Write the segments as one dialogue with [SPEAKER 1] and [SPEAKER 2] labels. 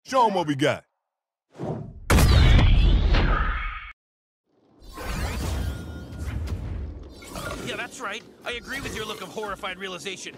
[SPEAKER 1] Show them what we got.
[SPEAKER 2] Yeah, that's right. I agree with your look of horrified realization.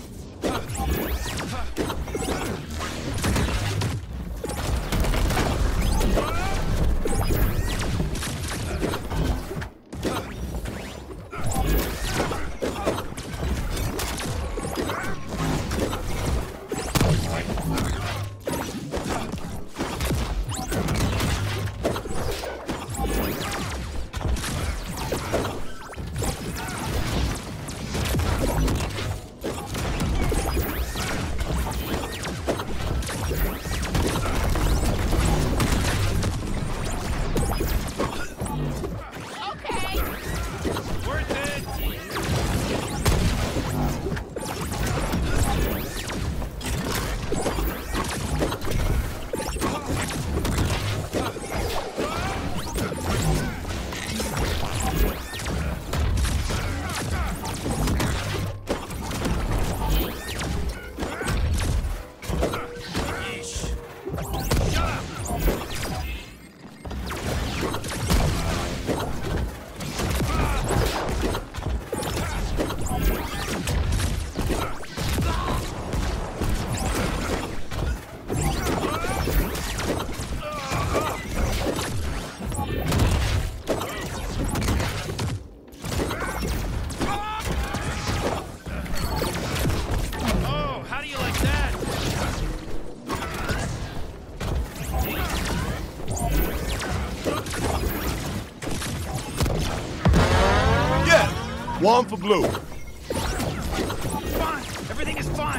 [SPEAKER 1] One for blue.
[SPEAKER 2] Fine. Everything is fine.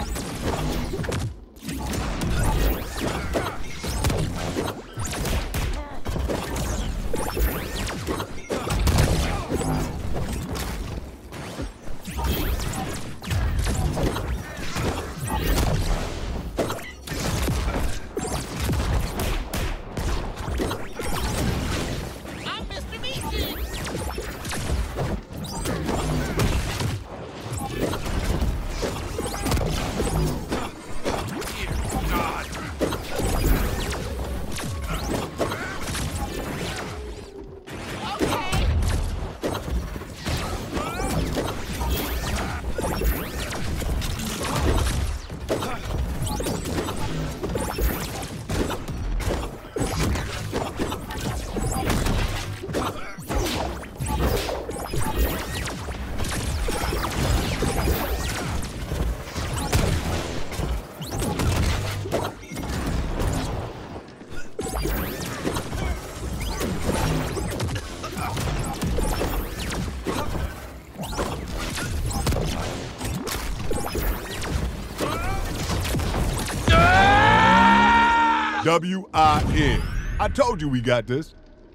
[SPEAKER 1] W-I-N. I told you we got this.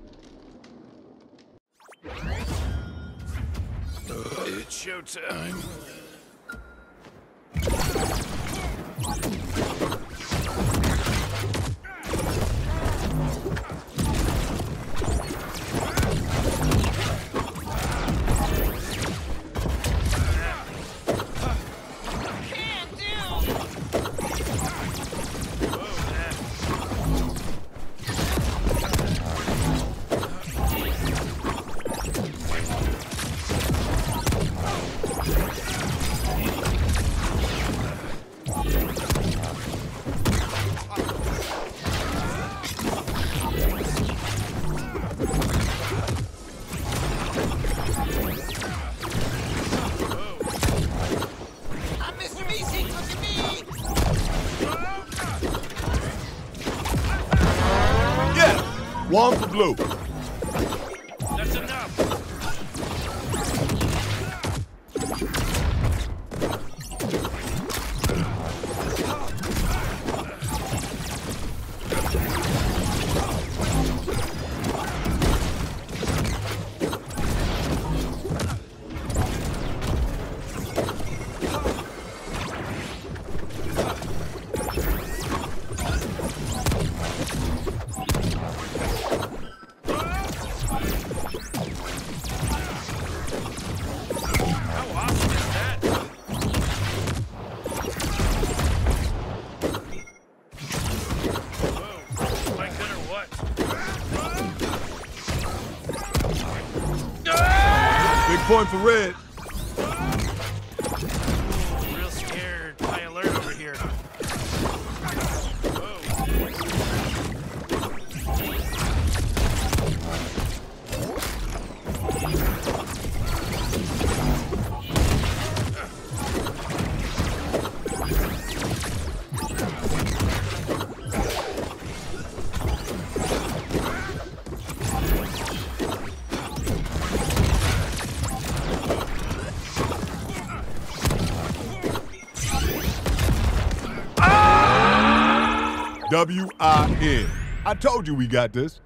[SPEAKER 2] It's showtime.
[SPEAKER 1] One for blue.
[SPEAKER 2] That's enough.
[SPEAKER 1] point for red.
[SPEAKER 2] Ooh, real scared. High alert over here.
[SPEAKER 1] W-I-N. I told you we got this.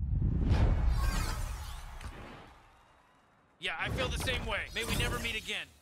[SPEAKER 2] Yeah, I feel the same way. May we never meet again.